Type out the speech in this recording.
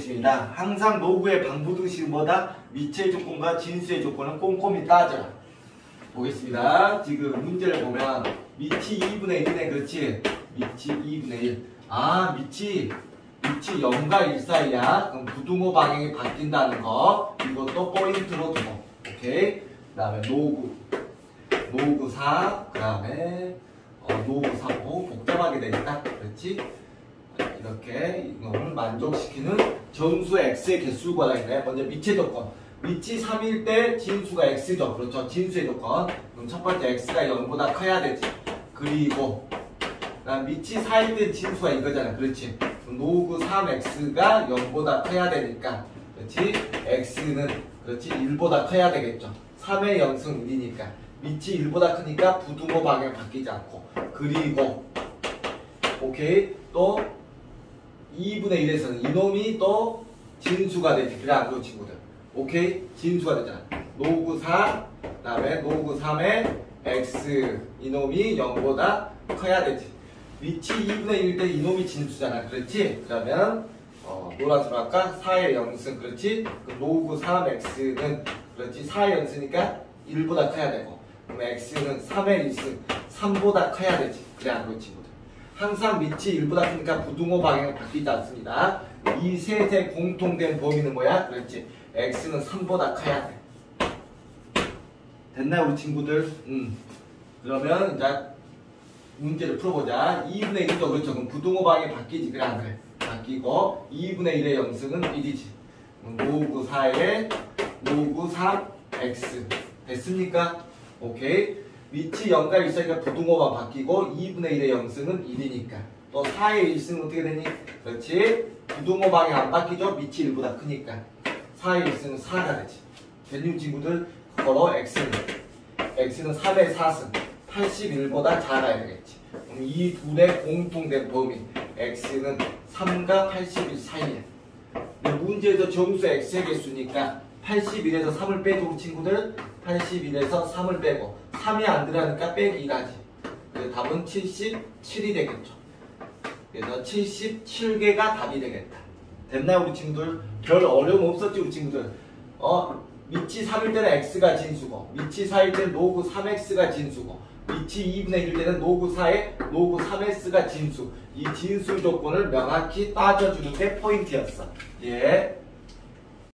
보겠습니다. 항상 노구의 방부등식보다 미치의 조건과 진수의 조건은 꼼꼼히 따져라. 보겠습니다. 지금 문제를 보면 미치 2분의 1이네. 그렇지? 미치 2분의 1. 아, 미치 0과 1 사이야. 그럼 부등호 방향이 바뀐다는 거. 이것도 포인트로 두고. 오케이? 그 다음에 노구 4. 그 다음에 노구 3. 복잡하게 되니까. 그렇지? 이렇게 이걸 만족시키는 정수 x의 개수를 구하라 했네. 먼저 미치의 조건. 미치 3일 때 진수가 x죠. 그렇죠. 진수의 조건. 그럼 첫 번째 x가 0보다 커야 되지. 그리고 미치 4일 때 진수가 이거잖아. 그렇지. 노구 3x가 0보다 커야 되니까. 그렇지. x는 그렇지 1보다 커야 되겠죠. 3의 0승 1이니까. 미치 1보다 크니까 부등호 방향 바뀌지 않고. 그리고 오케이. 또 2분의 1에서는 이놈이 또 진수가 되지. 그래 안 그런 친구들. 오케이? 진수가 되잖아. 노구 4, 그 다음에 노구 3의 x 이놈이 0보다 커야 되지. 미치 2분의 1 때 이놈이 진수잖아. 그렇지? 그러면 노란색으로 할까? 4의 0승. 그렇지? 노구 3x는 그렇지? 4의 0승이니까 1보다 커야 되고, 그럼 x는 3의 1승 3보다 커야 되지. 그래 안 그런 친구들. 항상 미치 1보다 크니까 부등호 방향은 바뀌지 않습니다. 이 셋의 공통된 범위는 뭐야? 그렇지. x는 3보다 커야 돼. 됐나요, 우리 친구들? 그러면 이제 문제를 풀어보자. 2분의 1도 그렇죠. 그럼 부등호 방향이 바뀌지. 그래 안 그래? 바뀌고 2분의 1의 영승은 1이지. 노구 4에 노구 3x 됐습니까? 오케이. 미치 0과 1 사이가 부등호만 바뀌고 2분의 1의 영승은 1이니까 또 4의 1승은 어떻게 되니? 그렇지. 부등호 방향 안 바뀌죠? 미치 1보다 크니까 4의 1승은 4가 되지. 됐니 친구들? 그거로 x는 3의 4승 81보다 작아야 되겠지. 그럼 이 둘의 공통된 범위 x는 3과 81 사이에. 문제에서 정수 x의 개수니까 81에서 3을 빼줘. 우리 친구들 81에서 3을 빼고 3이 안 들어가니까 빼기 1하지. 그래서 답은 77이 되겠죠. 그래서 77개가 답이 되겠다. 됐나요 우리 친구들? 별 어려움 없었지 우리 친구들? 미치 3일 때는 x가 진수고, 미치 4일 때는 노구 3x가 진수고, 미치 2분의 1일 때는 노구 4에 노구 3x가 진수. 이 진수 조건을 명확히 따져주는 게 포인트였어. 예.